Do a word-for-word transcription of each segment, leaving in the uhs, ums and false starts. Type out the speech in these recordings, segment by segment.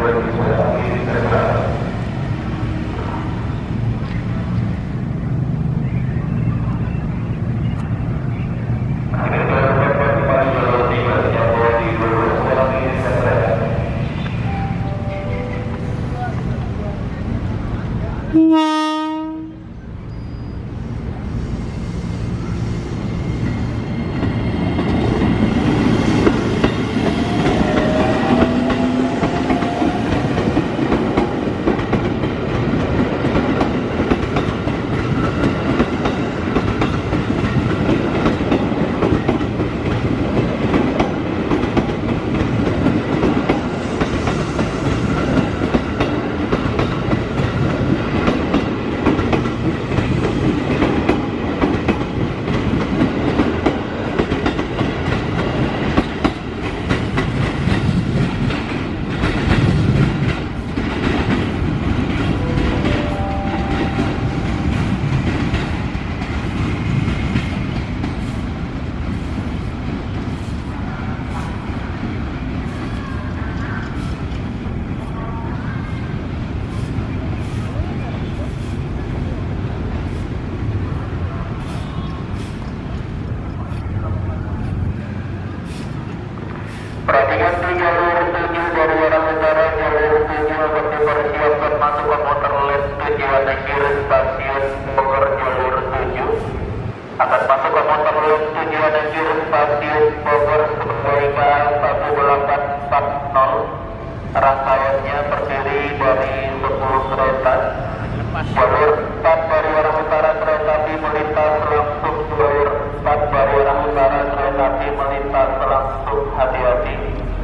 Perhatikan di jalur tujuh dari arah utara, jalur tujuh akan dipersiapkan masuk komuter lain tujuan akhir stasiun Bogor. Jalur tujuh akan masuk komuter lain tujuan akhir stasiun Bogor sebagai K A satu delapan empat nol. Rangkaiannya terdiri dari sepuluh kereta. Jalur empat dari arah utara kereta api melintas langsung, jalur empat dari arah utara kereta api melintas langsung, hati-hati.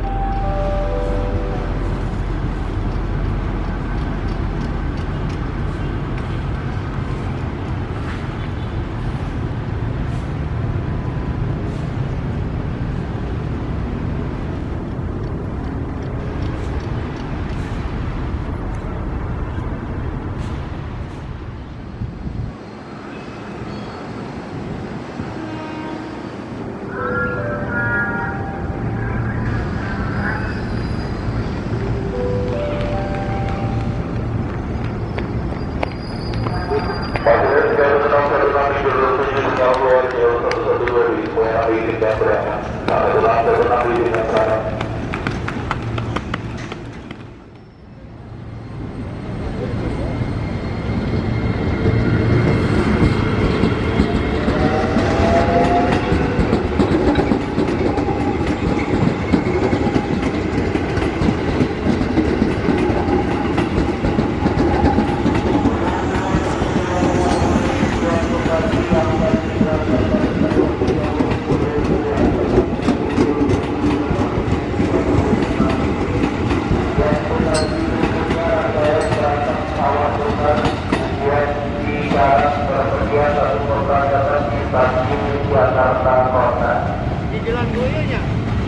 Di jalan Goyonya.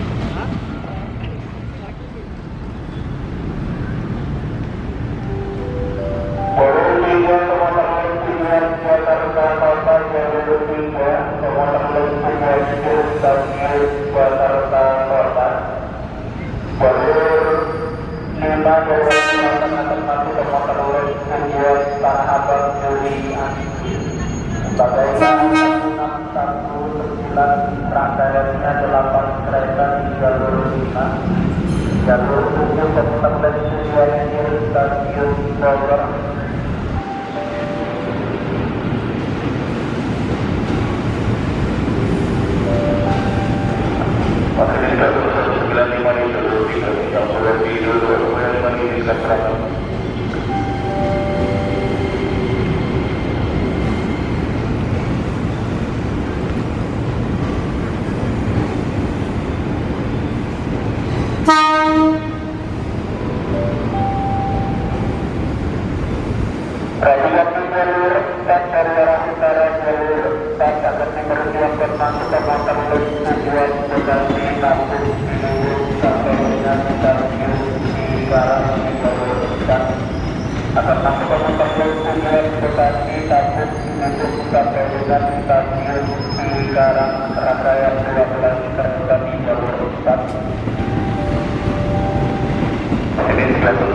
Rangkaiannya delapan kereta di jalur lima, jalur tujuh komuter lain tujuan akhir stasiun Bogor. Masih satu satu sembilan lima di jalur tiga, yang sudah di jalur dua lima di Jakarta. Perhatikan di jalur empat dari arah utara, jalur empat akan dipersiapkan masuk ke komuter lain tujuan Bekasi, Lampung, Cibubur sampai dengan stasiun Cikarang di jalur empat. Akan masuk ke komuter lain tujuan Bekasi, Lampung, Cibubur sampai dengan stasiun Cikarang. Rangkaian dua belas kereta di jalur empat. Ini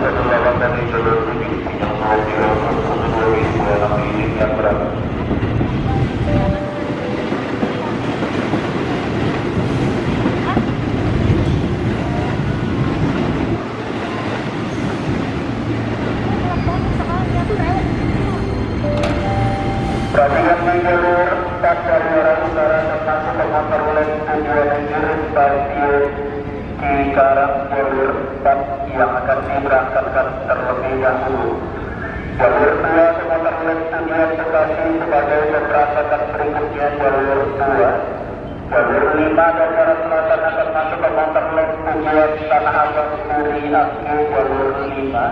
barang jalur empat yang akan diberangkatkan terlebih dahulu. Jalur dua Komuter Lain tujuan Bekasi sebagai pemberangkatan berikutnya jalur dua. Jalur lima Daerah Selatan akan masuk ke Komuter Lain tujuan Tanah Abang Puri Aki jalur lima.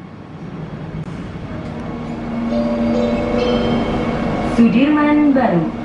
Sudirman Baru.